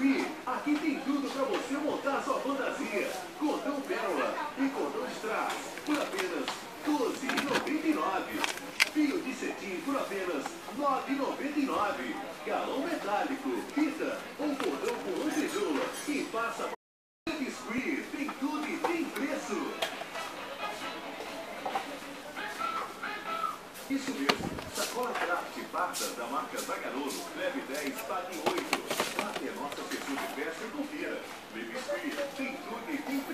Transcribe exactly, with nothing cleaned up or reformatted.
Biscuit, aqui tem tudo para você montar sua fantasia. Cordão Pérola e cordão Strass por apenas doze reais e noventa e nove centavos. Fio de cetim por apenas nove reais e noventa e nove centavos. Galão metálico, fita ou cordão com lantejoula e passa. Biscuit, tem tudo e tem preço. Isso mesmo, sacola Craft Barta da marca Zaganolo, leve dez, pague oito. Bate a nossa pessoa de festa e confira. Baby Biscuit, tem tudo e tem preço.